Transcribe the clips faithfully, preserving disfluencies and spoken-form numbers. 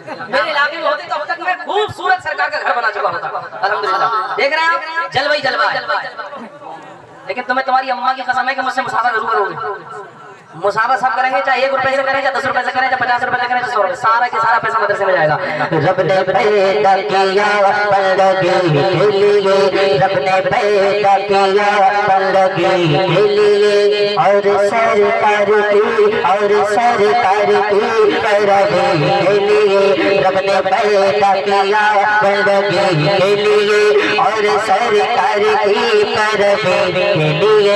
मेरे इलाके में होते तो अब तक मैं खूबसूरत सरकार का घर बना चुका होता। अल्हम्दुलिल्लाह। देख रहे हैं आप, जलवाई जलवा। लेकिन तुम्हें तुम्हारी अम्मा की कसम है कि मुझसे मुसाफा जरूर करोगे। मुसाफा सब करेंगे, चाहे एक रुपए से करें, चाहे दस रुपए से करें, चाहे पचास रुपए से करें, चाहे सौ रुपए, सारा के सारा पैसा मदरसे में जाएगा। रब ने पैदा किया बंदगी के लिए, रब ने पैदा किया बंदगी के लिए, और सरकार की और सरकार की पैरवी के लिए। रब ने पैदा किया बंदगी के लिए और सरकार की पैरवी के लिए।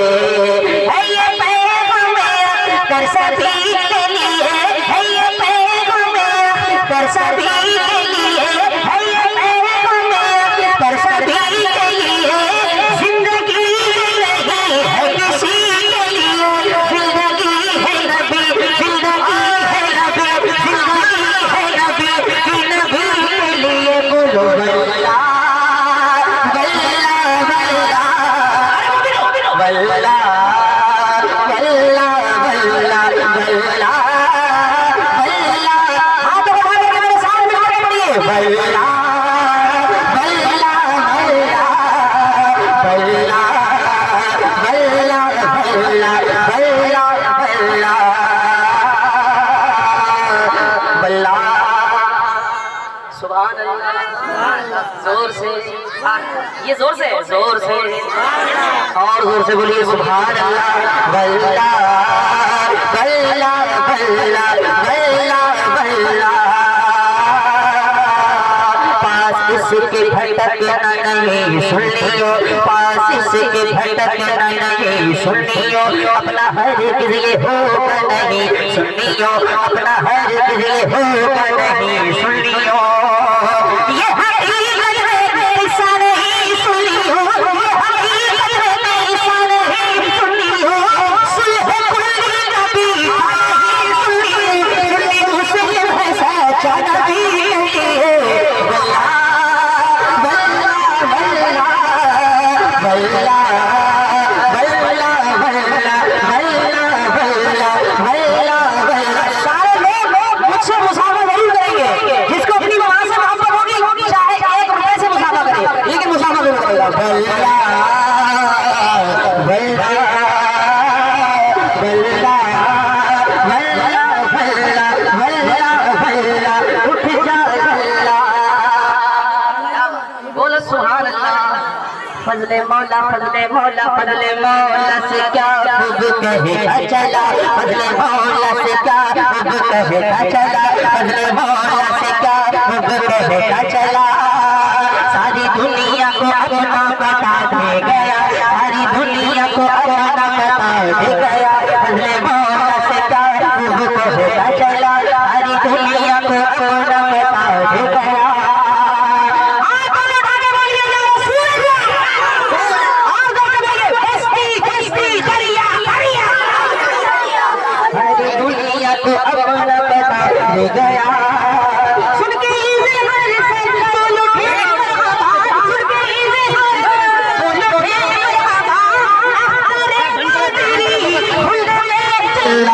कर सभी के लिए है ये पैगाम, कर सभी के लिए है ये पैगाम, कर सभी के लिए। जिंदगी नहीं है किसी के लिए, जिंदगी है नबी, जिंदगी है नबी, जिंदगी है नबी, नबी के लिए। बोलो वल्लाह वल्लाह वल्लाह वल्लाह जोर से, ये जोर से, जोर से और जोर से बोलिए सुभान अल्लाह। वल्लाह वल्लाह वल्लाह वल्लाह वल्लाह। पास इसके भटकना नहीं सुन लियो, पास इसके भटकना नहीं सुन लियो, अपना हर गिरे होगा नहीं सुन लियो, अपना हर गिरे होगा नहीं सुन लियो। ये हकीकत है ऐसा नहीं सुन लियो, ये हकीकत है ऐसा नहीं सुन लियो। सुलह कुल्ली नबी सुन लियो, सुलह है सच्चा नबी। वल्लाह वल्लाह वल्लाह वल्लाह वल्लाह वल्लाह वल्लाह वल्लाह वल्लाह। सारे लोग मुझसे मुसाफा जरूर करेंगे, जिसको अपनी मां से मोहब्बत होगी चाहे एक रुपए से मुसाफा करे, लेकिन मुसाफा जरूर करेगा। वल्लाह वल्लाह वल्लाह वल्लाह वल्लाह वल्लाह। उठ जा वल्लाह, बोलो सुभान अल्लाह। फजले मौला फजले मौला फजले मौला से क्या खूब कहता चला, फजले मौला से क्या खूब कहता चला, फजले मौला से क्या खूब कहता चला। सारी दुनिया को अपना बता दे गया, सारी दुनिया को अपना बता दे गया। फजले मौला से क्या खूब कहता चला, सारी दुनिया को अपना बता दे गया। को अपना बता दे गया। सुन के इसे हर संत बोलो सुन के इसे हर बोलो तेरी खुद में चला।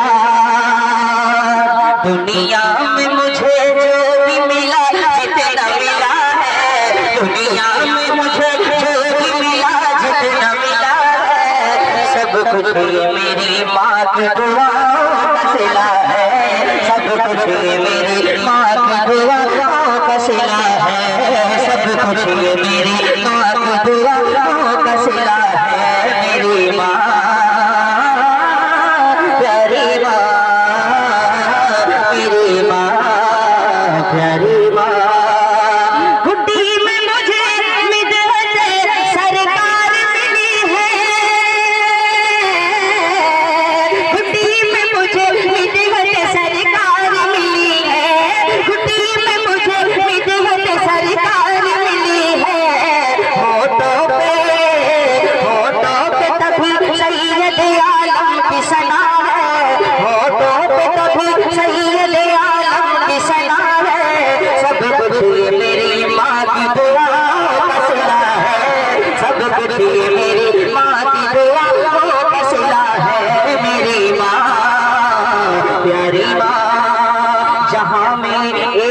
दुनिया में मुझे जो भी मिला जितना मिला है, दुनिया में मुझे जो भी मिला जितना मिला है, सब कुछ मेरी माँ की दुआ सिला है, सब कुछ मेरी माँ की दुआ का सिला है, सब कुछ मेरी माँ की दुआ का सिला है। मेरी माँ प्यारी माँ, मेरी माँ प्यारी माँ। गुड्डी में मुझे मिदहत सरकार मिली है, गुड्डी में मुझे मिदहत सरकार मिली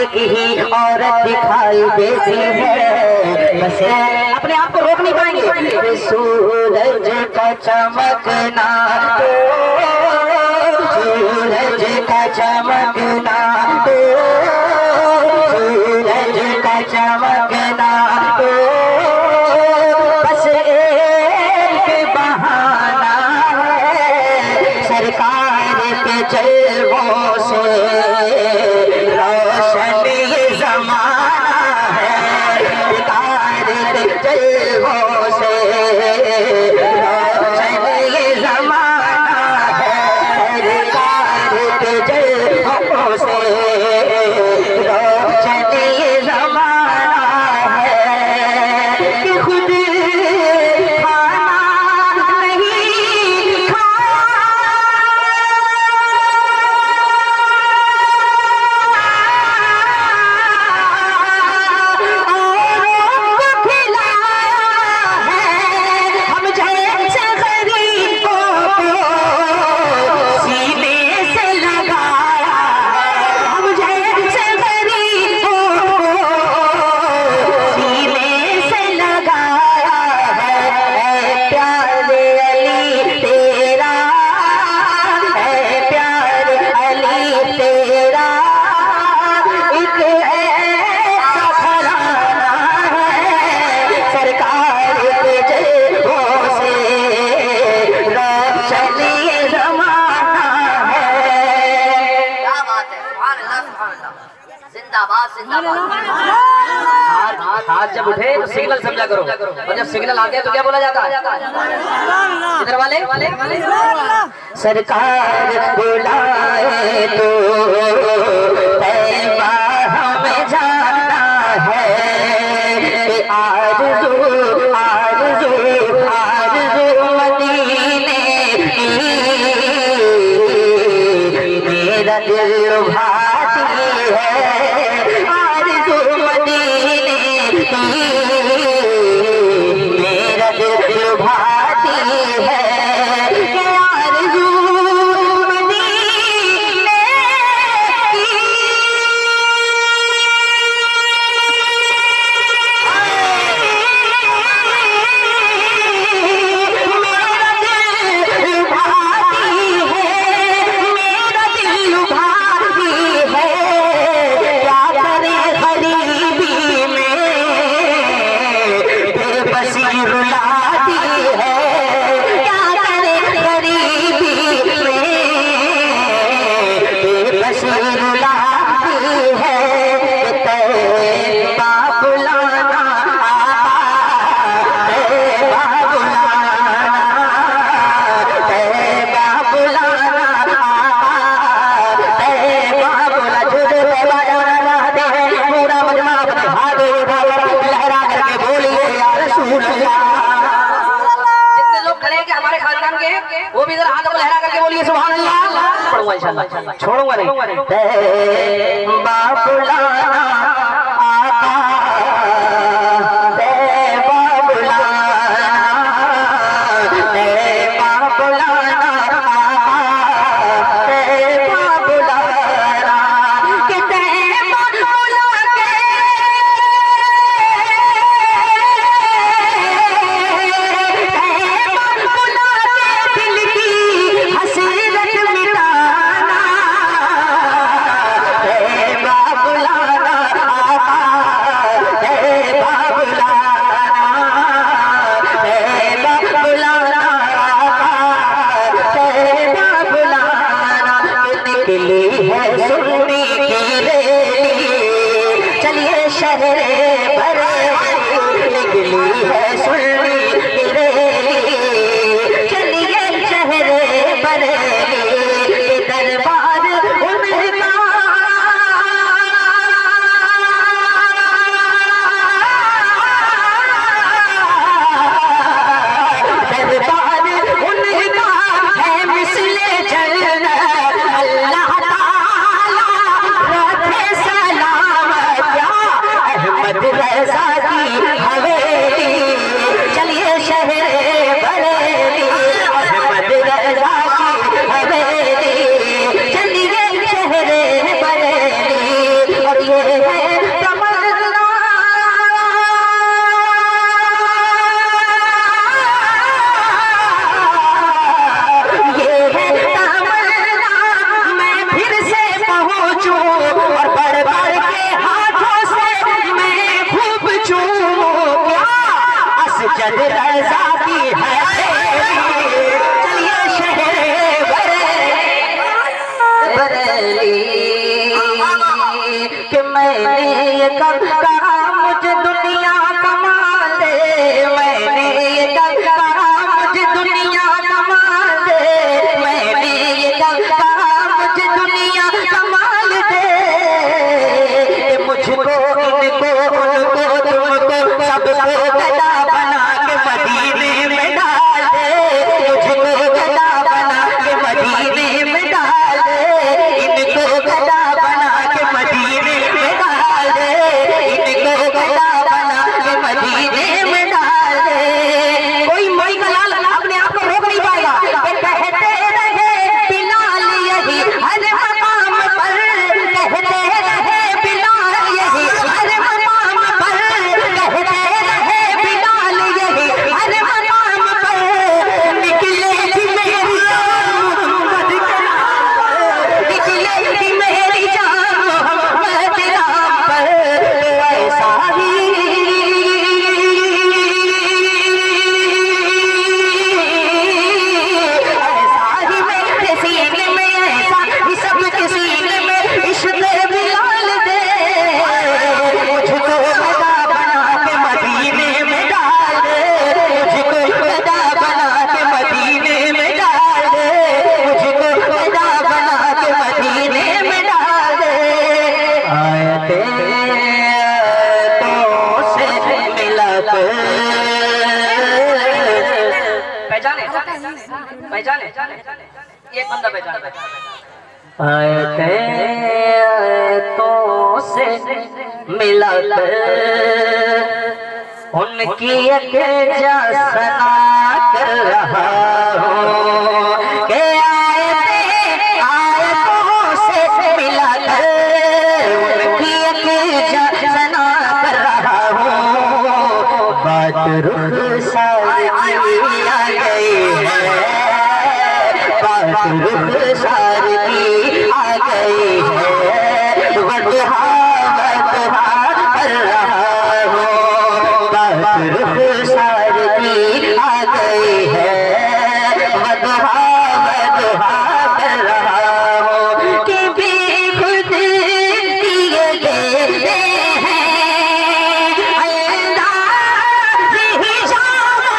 एक ही औरत दिखाई देती है, बस अपने आप को रोक नहीं पाएंगे। सूरज का चमकना, सूरज का चमकना, सूरज का चमकना, बस एक बहाना है सरकार के जलवों से रोशन ये जमाना है, सरकार के जलवों से रोशन ये जमाना है, सरकार के जलवों से रोशन ये जमाना है कि खुद हाथ जब उठे तो सिग्नल समझा करो, और जब सिग्नल आते हैं तो क्या बोला जाता है? इधर वाले सरकार बुलाए तो तैबा हमें जाना है, आरज़ू आरज़ू आरज़ू मदीने की मेरा दिल भाती है, आरज़ू मदीने की मेरा दिल भाती है, आरज़ू मदीने की मेरा दिल भाती है, मेरा दिल भाती है, क्या करे गरीबी में बेबसी रुलाती है, क्या करे गरीबी में बेबसी रुलाती है, तैबा बुलाना तैबा बुलाना तैबा बुलाना तैबा बुला जुदे तैबा जाना चाहते हैं, पूरा मजमा अपने हाथ उठाकर लहरा करके बोलिए या रसूल अल्लाह। जितने लोग खड़े हैं कि हमारे खानदान के हैं, वो भी इधर हाथों को लहरा करके बोलिए सुभान अल्लाह। पढ़ूंगा इंशाल्लाह, छोड़ूंगा नहीं। तैबा बुलाना आका, तैबा बुलाना, तैबा बुलाना आका, तैबा बुलाना कि तैबा बुला के तैबा बुला के दिल की हसरत मिटाना, तैबा बुलाना आका, तैबा बुलाना, तैबा बुलाना आका, तैबा बुलाना निकली है सुन्नी की रेली, चलिए शहरे बरेली, निकली है सुन्नी की रेली, चलिए शहरे बरेली, दरबार उनका दरबार उनका है मिसले जन्नत, अल्लाह ताला रखे सलामत, या अहमद अरशद रज़ा की है चलिए शहर बरेली कि मैंने ये कब कहा मुझे दुनिया कमा दे, मैंने ये कब कहा मुझे दुनिया कमा दे, मैंने ये कब कहा मुझे दुनिया कमाल दे, मुझको इनको उनको तुमको सबको गदा बना के मदीने में डाल दे, मुझको गदा बना के मदीने में डाल दे, इनको गदा बना के मदीने में डाल दे, इनको गदा बना के मदीने में डाल दे। कोई मोई का लाल अपने आप को रोक नहीं पाएगा। कहते रहे बिलाल यही हर मकाम पर, कहते रहे बिलाल यही हर मकाम पर, कहते रहे बिलाल यही हर मकाम पर, निकले थी मेरी जान मोहम्मद के नाम, निकले थी मेरी जान मोहम्मद के नाम पर, ऐसा ही ऐसा ही मेरे सीने में, ऐसा ही सबके सीने में इश्क़ बिलाल दे, मुझको गदा बना के मदीने में डाल दे, मुझको गदा बना के मदीने में डाल दे, मुझको गदा बना के मदीने में डाल दे। आयते तो से मिलत पहचाने पहचाने एक बंदा पहचाने आयते तो से मिलत उनकी एक जसना कर रहा हूँ कि आयते आयतों से मिलत उनकी एक जसना कर रहा हूँ, बात रुख सारी आ गई है, बात रुख सारी आ गई है, वजहा वजहा कर रहा हूँ, बात रुख सारी आ गई है, वजहा वजहा कर रहा हूँ कि भी खुद दिए देते हैं अंदाज़ ही जाना,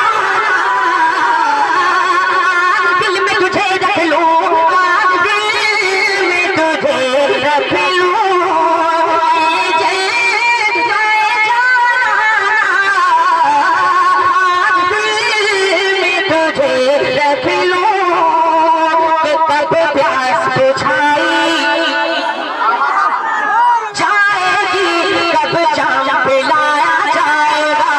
दिल में तुझे रख लूँगा, दिल में तुझे रख लूँगा, जल जाए जाना, दिल में तुझे रख लूँगा, कि कब प्यास बुझाई जाएगी, कब जाम पिलाया जाएगा।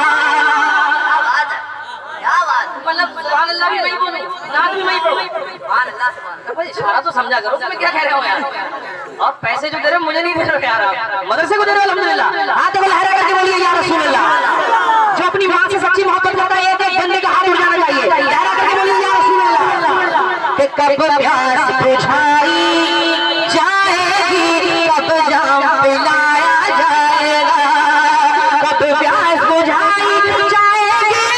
मतलब सुभान अल्लाह भी वही बोलो, नात भी वही पढ़ो। सुभान अल्लाह सुभान अल्लाह। भाई इशारा तो समझा करो, तुम्हें क्या कह रहे हो यार? और पैसे जो दे रहे हो मुझे नहीं दे रहे हो यार, आप मदरसे को दे रहे हो अल्हम्दुलिल्लाह। हाथ को लहरा करके बोलिए या रसूल अल्लाह। जो अपनी माँ से सच्ची मोहब्बत करता है एक एक बंदे का हाथ उठ जाना चाहिए, लहरा करके बोलिए या रसूल अल्लाह। कि कब प्यास बुझाई जाएगी, कब जाम पिलाया जाएगा, कब प्यास बुझाई जाएगी,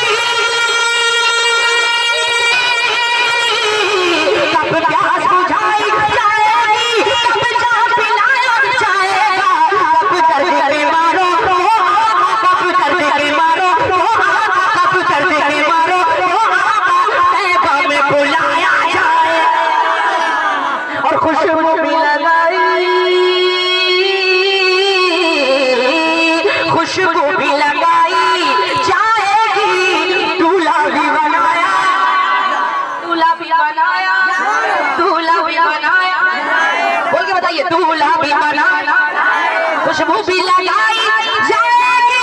कब प्यास बुझाई जाएगी, कब जाम पिलाया जाएगा, कब दर्द के मारो रो आका, कब दर्द के मारो रो आका, कब दर्द के मारो रो आका, तैबा में बुलाया जाए और खुशबू भी लगाई, खुशबू भी लगाई जाएगी, दूल्हा भी बनाया, दूल्हा भी बनाया, दूल्हा भी बनाया, बोल के बताइए, दूल्हा भी बनाया, खुशबू भी लगाई जाएगी,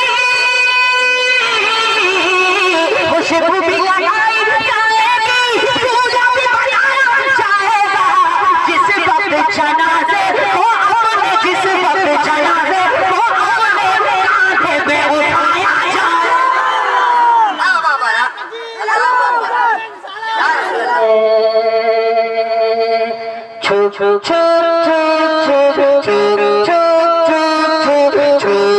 खुशबू भी लगाई जाएगी, दूल्हा भी बनाया जाएगा, जिस वक्त जनाजे को अपने, जिस वक्त जनाजे को अपने कांधे पे उठाया जाए। छू छू छू छू छू छू छू छू छू छू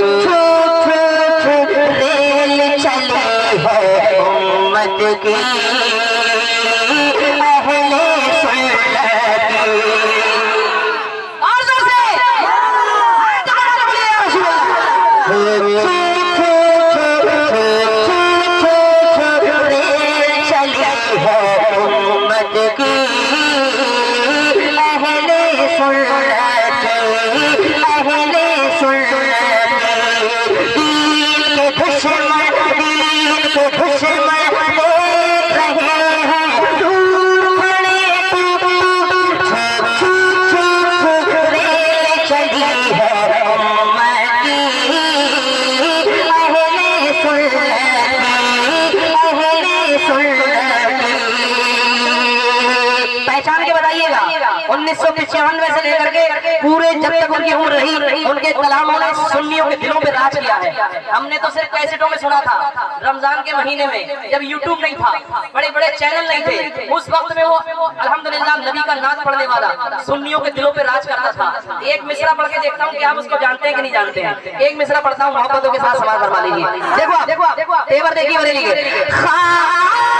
उन्नीस सौ पिचानवे से लेकर के पूरे जब तक उनकी उम्र रही, उनके कलामों ने सुन्नियों के दिलों पे राज किया है। हमने तो सिर्फ कैसेटों में सुना था, रमजान के महीने में जब यूट्यूब नहीं था, बड़े बड़े चैनल नहीं थे, उस वक्त में वो अल्हम्दुलिल्लाह नबी का नात पढ़ने वाला सुन्नियों के दिलों पे राज करता था। एक मिसरा पढ़ के देखता हूँ कि आप उसको जानते हैं कि नहीं जानते हैं। एक मिसरा पढ़ता हूँ, मोहब्बतों के साथ समाज फरमा लीजिए। देखो देखो देखो तेवर देखिए बरेली के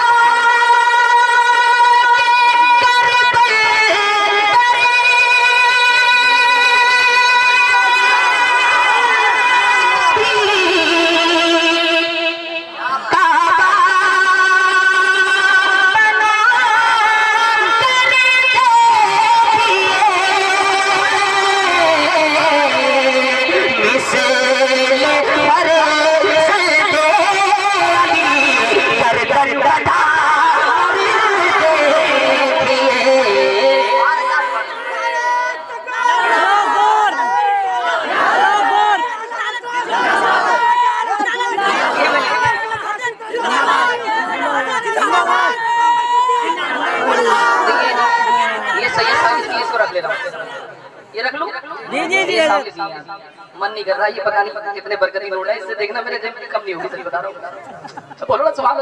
ये रख लूं? जी जी जी मन नहीं कर रहा, ये पता नहीं कितने बरकती रोड है, इससे देखना मेरे जेब में कम नहीं होगी, सही बता रहा हूँ। बोलो ना सुभान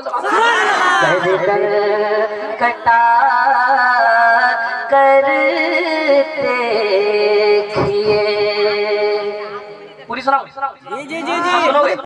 अल्लाह। कटा कर देखिए, पूरी सुनाओ? जी जी जी जी सुनोगे?